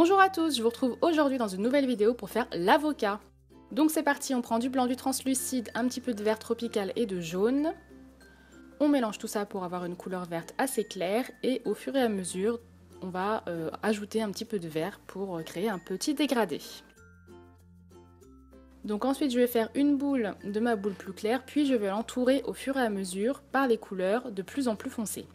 Bonjour à tous, je vous retrouve aujourd'hui dans une nouvelle vidéo pour faire l'avocat. Donc c'est parti, on prend du blanc, du translucide, un petit peu de vert tropical et de jaune. On mélange tout ça pour avoir une couleur verte assez claire et au fur et à mesure, on va ajouter un petit peu de vert pour créer un petit dégradé. Donc ensuite je vais faire une boule de ma boule plus claire, puis je vais l'entourer au fur et à mesure par les couleurs de plus en plus foncées.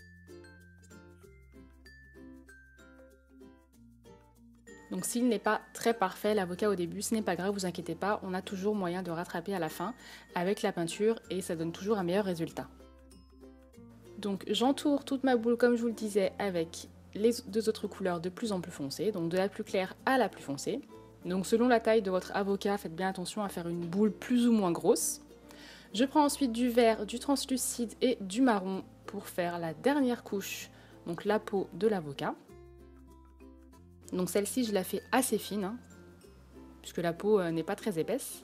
Donc s'il n'est pas très parfait l'avocat au début, ce n'est pas grave, vous inquiétez pas, on a toujours moyen de rattraper à la fin avec la peinture et ça donne toujours un meilleur résultat. Donc j'entoure toute ma boule comme je vous le disais avec les deux autres couleurs de plus en plus foncées, donc de la plus claire à la plus foncée. Donc selon la taille de votre avocat, faites bien attention à faire une boule plus ou moins grosse. Je prends ensuite du vert, du translucide et du marron pour faire la dernière couche, donc la peau de l'avocat. Donc celle-ci, je la fais assez fine, hein, puisque la peau n'est pas très épaisse.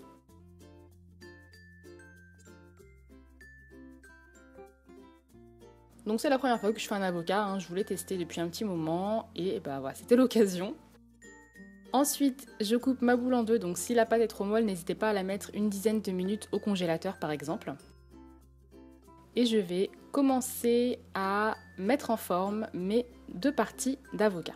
Donc c'est la première fois que je fais un avocat, hein, je voulais tester depuis un petit moment, et bah voilà, c'était l'occasion. Ensuite, je coupe ma boule en deux, donc si la pâte est trop molle, n'hésitez pas à la mettre une dizaine de minutes au congélateur par exemple. Et je vais commencer à mettre en forme mes deux parties d'avocat.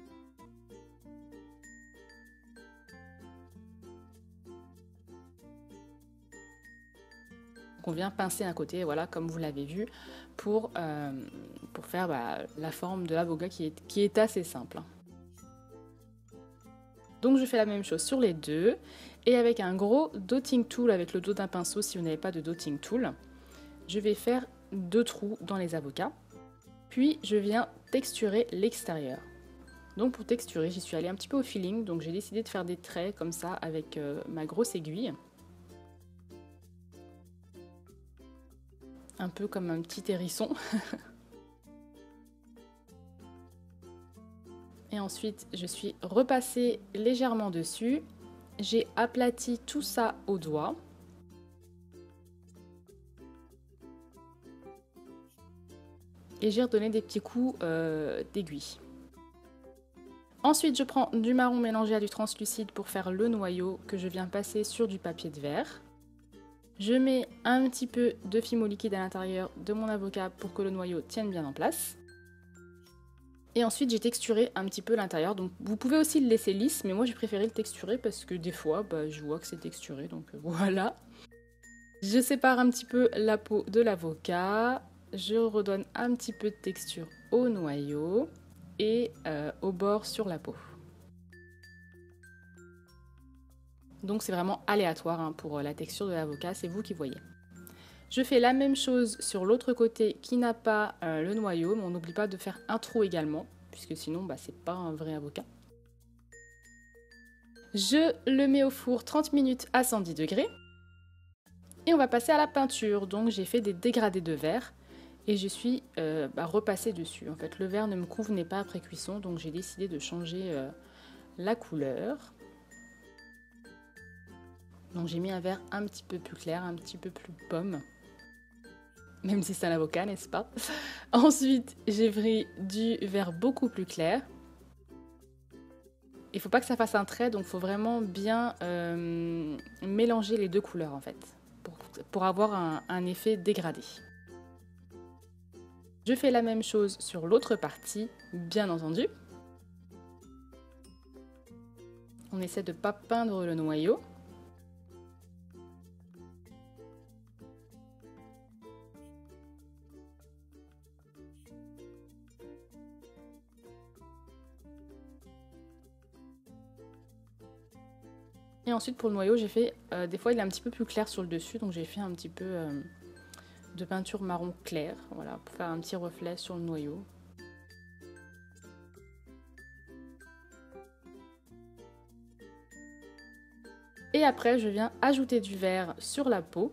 On vient pincer un côté, voilà, comme vous l'avez vu, pour faire la forme de l'avocat qui est assez simple. Donc je fais la même chose sur les deux, et avec un gros dotting tool, avec le dos d'un pinceau si vous n'avez pas de dotting tool, je vais faire deux trous dans les avocats, puis je viens texturer l'extérieur. Donc pour texturer, j'y suis allée un petit peu au feeling, donc j'ai décidé de faire des traits comme ça avec ma grosse aiguille. Un peu comme un petit hérisson. Et ensuite, je suis repassée légèrement dessus. J'ai aplati tout ça au doigt. Et j'ai redonné des petits coups d'aiguille. Ensuite, je prends du marron mélangé à du translucide pour faire le noyau que je viens passer sur du papier de verre. Je mets un petit peu de fimo liquide à l'intérieur de mon avocat pour que le noyau tienne bien en place. Et ensuite j'ai texturé un petit peu l'intérieur, donc vous pouvez aussi le laisser lisse, mais moi j'ai préféré le texturer parce que des fois je vois que c'est texturé, donc voilà. Je sépare un petit peu la peau de l'avocat, je redonne un petit peu de texture au noyau et au bord sur la peau. Donc c'est vraiment aléatoire hein, pour la texture de l'avocat, c'est vous qui voyez. Je fais la même chose sur l'autre côté qui n'a pas le noyau, mais on n'oublie pas de faire un trou également, puisque sinon c'est pas un vrai avocat. Je le mets au four 30 minutes à 110 degrés. Et on va passer à la peinture, donc j'ai fait des dégradés de verre et je suis repassée dessus. En fait le vert ne me convenait pas après cuisson, donc j'ai décidé de changer la couleur. Donc j'ai mis un vert un petit peu plus clair, un petit peu plus pomme. Même si c'est un avocat, n'est-ce pas? Ensuite, j'ai pris du vert beaucoup plus clair. Il ne faut pas que ça fasse un trait, donc il faut vraiment bien mélanger les deux couleurs en fait, pour avoir un effet dégradé. Je fais la même chose sur l'autre partie, bien entendu. On essaie de ne pas peindre le noyau. Et ensuite pour le noyau, j'ai fait, des fois il est un petit peu plus clair sur le dessus, donc j'ai fait un petit peu de peinture marron clair, voilà, pour faire un petit reflet sur le noyau. Et après je viens ajouter du vert sur la peau,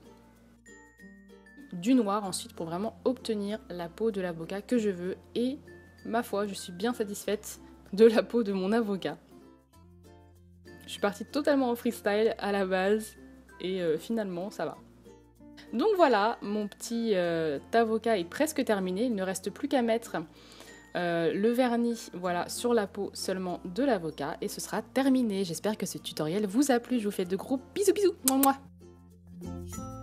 du noir ensuite pour vraiment obtenir la peau de l'avocat que je veux, et ma foi je suis bien satisfaite de la peau de mon avocat. Je suis partie totalement au freestyle à la base et finalement ça va. Donc voilà, mon petit avocat est presque terminé, il ne reste plus qu'à mettre le vernis, voilà, sur la peau seulement de l'avocat et ce sera terminé. J'espère que ce tutoriel vous a plu. Je vous fais de gros bisous bisous. Mouah, mouah.